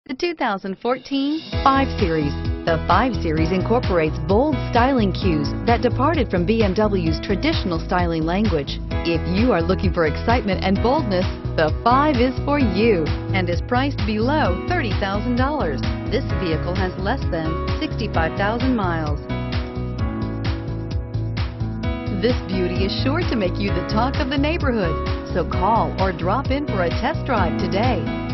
The 2014 5 Series. The 5 Series incorporates bold styling cues that departed from BMW's traditional styling language. If you are looking for excitement and boldness, the 5 is for you and is priced below $30,000. This vehicle has less than 65,000 miles. This beauty is sure to make you the talk of the neighborhood, so call or drop in for a test drive today.